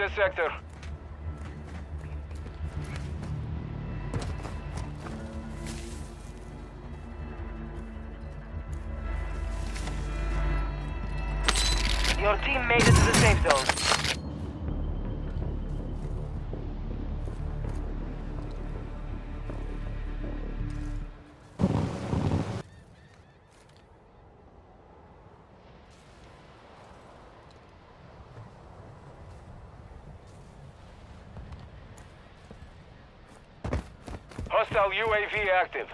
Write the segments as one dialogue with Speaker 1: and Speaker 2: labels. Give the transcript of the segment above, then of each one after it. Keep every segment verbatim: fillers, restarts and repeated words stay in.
Speaker 1: the sector. Your team made it to the safe zone. Hostile U A V active.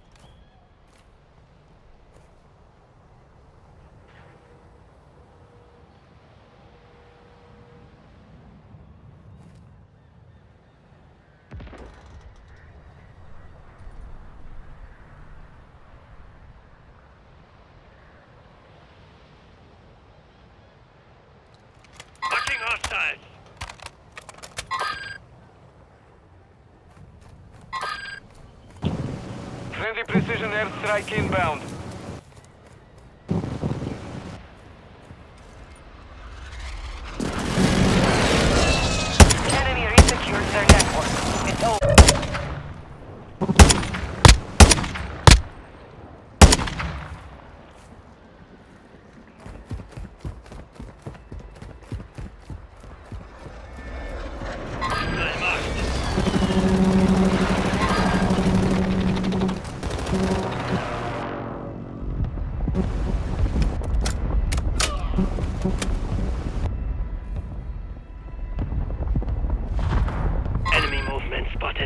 Speaker 2: Watching hostiles.
Speaker 1: Friendly precision airstrike inbound. Enemy resecured their network. It's over.
Speaker 2: Enemy movement spotted.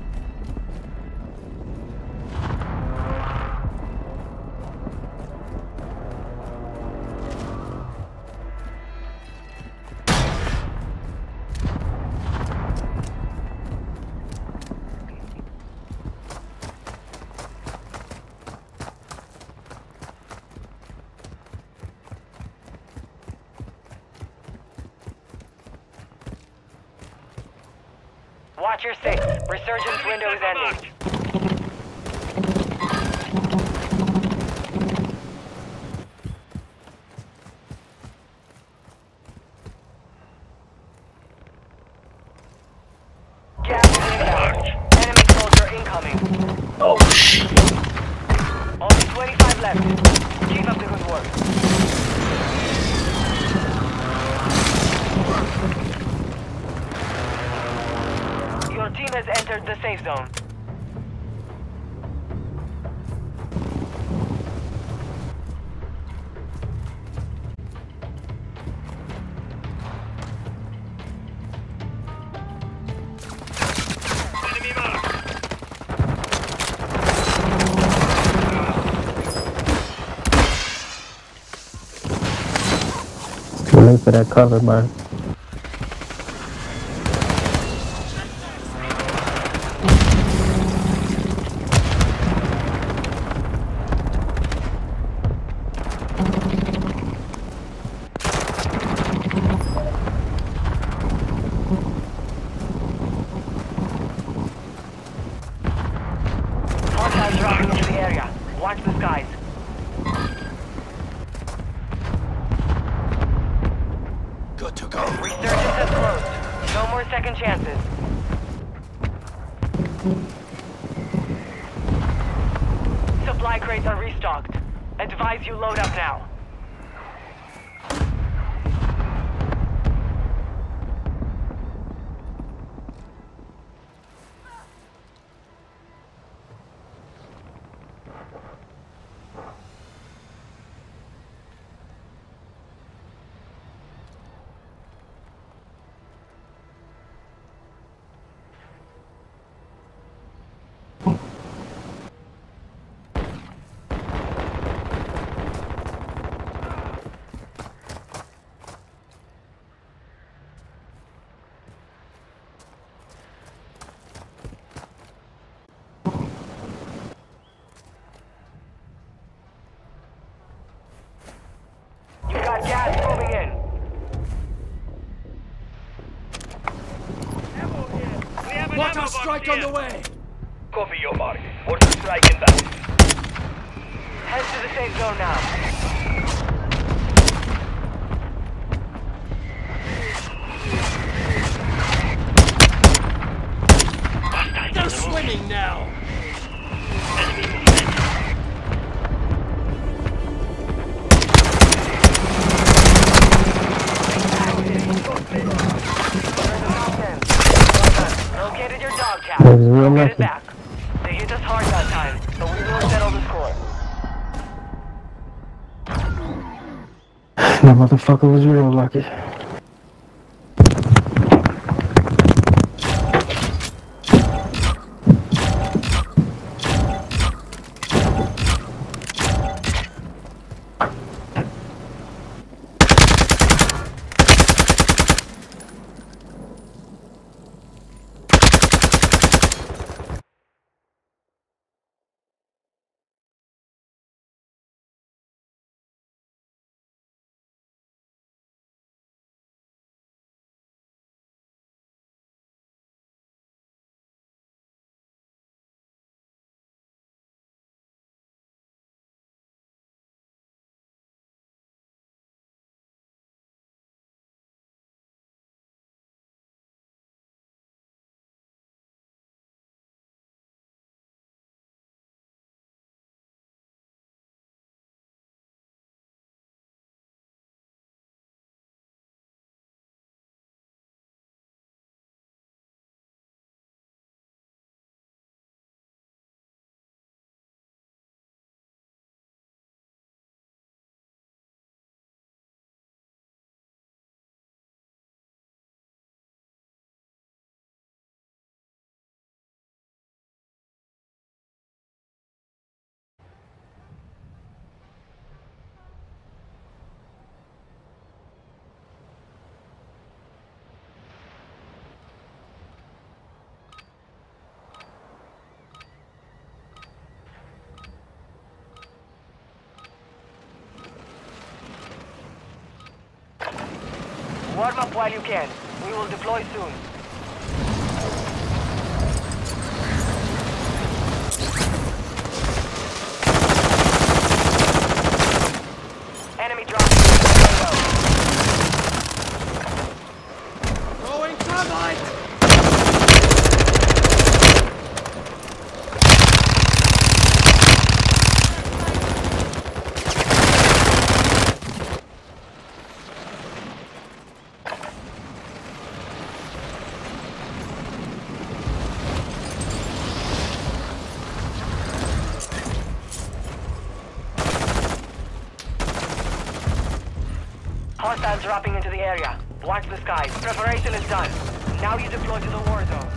Speaker 1: Watch your six. Resurgence window is ending. Gas is inbound. Enemy soldier incoming.
Speaker 3: Oh shit.
Speaker 1: Only twenty-five left. Keep up the good work. Your team has entered the safe zone.
Speaker 2: Enemy marked.
Speaker 3: Too late for that cover, man.
Speaker 1: Hostiles dropping into the area. Watch the skies.
Speaker 2: Good to go.
Speaker 1: Resurgence has closed. No more second chances. Supply crates are restocked. Advise you load up now. Gas moving in.
Speaker 2: Mortar strike on the way!
Speaker 4: Copy your mark. Mortar strike inbound.
Speaker 1: Head to the safe zone now.
Speaker 2: aiming now!
Speaker 4: Enemy movement.
Speaker 1: Located your dog tag.
Speaker 3: There's real
Speaker 1: Go get
Speaker 3: nothing.
Speaker 1: it back. They hit us hard that time, but we will settle the score.
Speaker 3: That motherfucker was real lucky.
Speaker 1: Warm up while you can. We will deploy soon. Enemy dropping.
Speaker 2: Throwing thermite!
Speaker 1: Hostiles dropping into the area. Watch the skies. Preparation is done. Now you deploy to the war zone.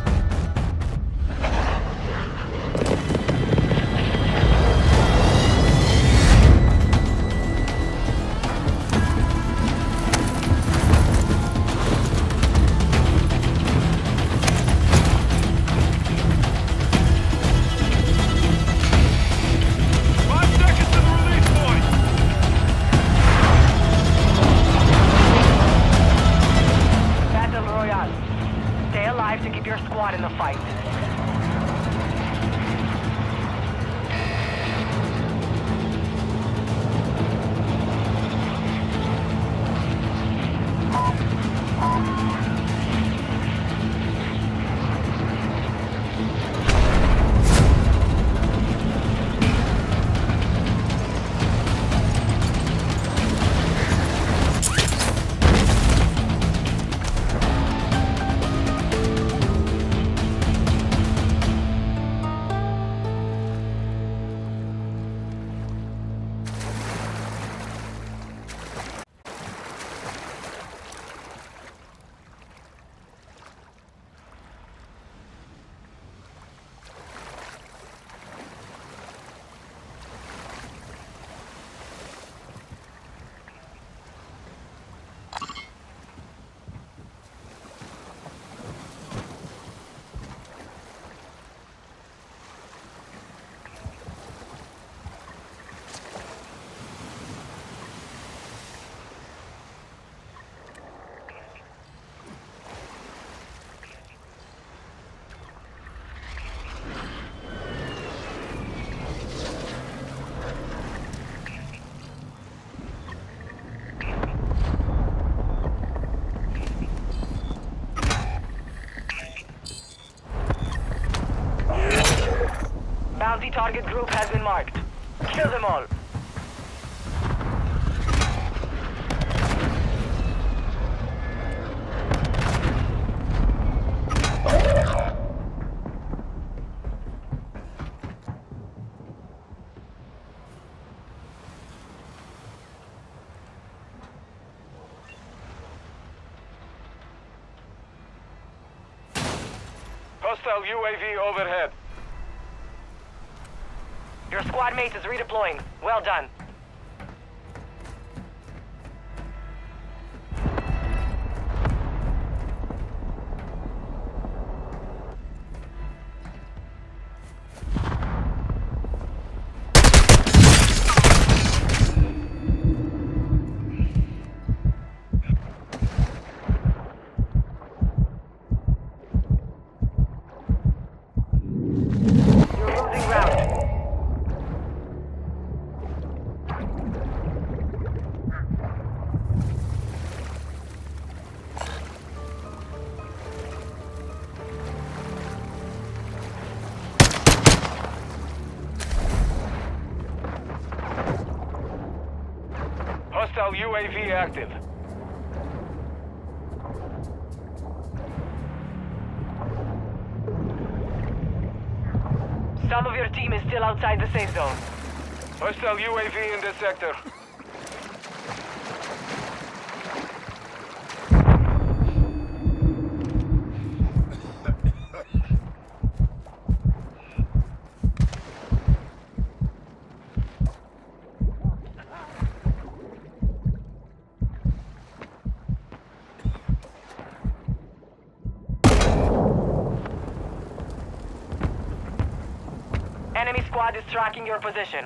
Speaker 2: Five seconds to the release point!
Speaker 1: Battle Royale. Stay alive to keep your squad in the fight. Target group has been marked. Kill them all.
Speaker 2: Hostile U A V overhead.
Speaker 1: Your squad mate is redeploying. Well done.
Speaker 2: Hostile U A V active.
Speaker 1: Some of your team is still outside the safe zone.
Speaker 2: Hostile U A V in this sector.
Speaker 1: Enemy squad is tracking your position.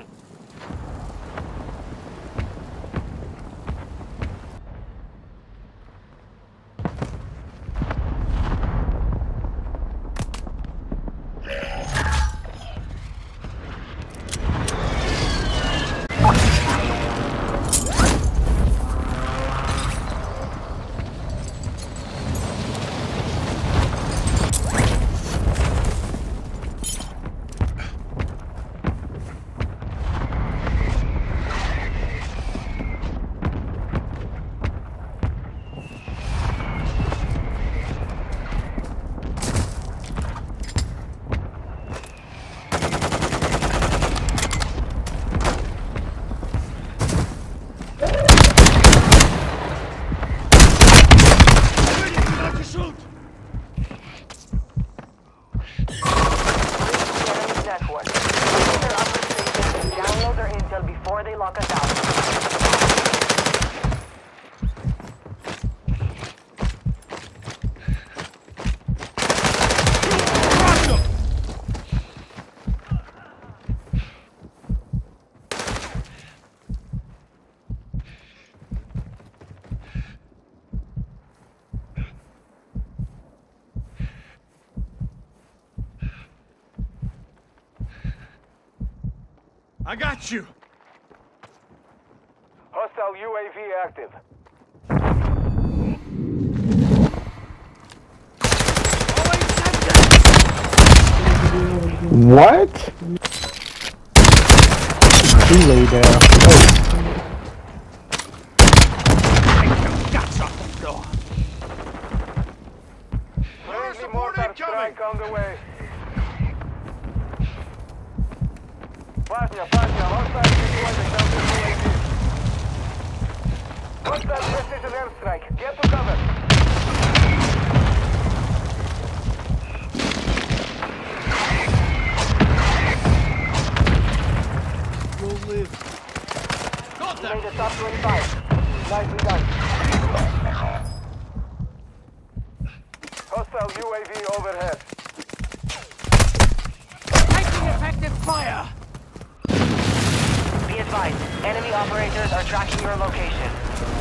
Speaker 1: Before they lock us out.
Speaker 2: I got you. Hostile U A V active.
Speaker 3: What? He lay down. Oh.
Speaker 2: Friendly mortar strike on the way. Pasnia, Pasnia, hostile situation down to U A V. Hostile precision airstrike. Get to cover.
Speaker 5: You'll live.
Speaker 2: You made the top twenty-five. Nicely done. Hostile U A V overhead.
Speaker 5: Taking effective fire!
Speaker 1: Be advised, enemy operators are tracking your location.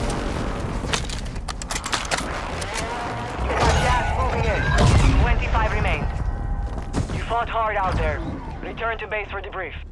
Speaker 1: You got gas moving in. twenty-five remain. You fought hard out there. Return to base for debrief.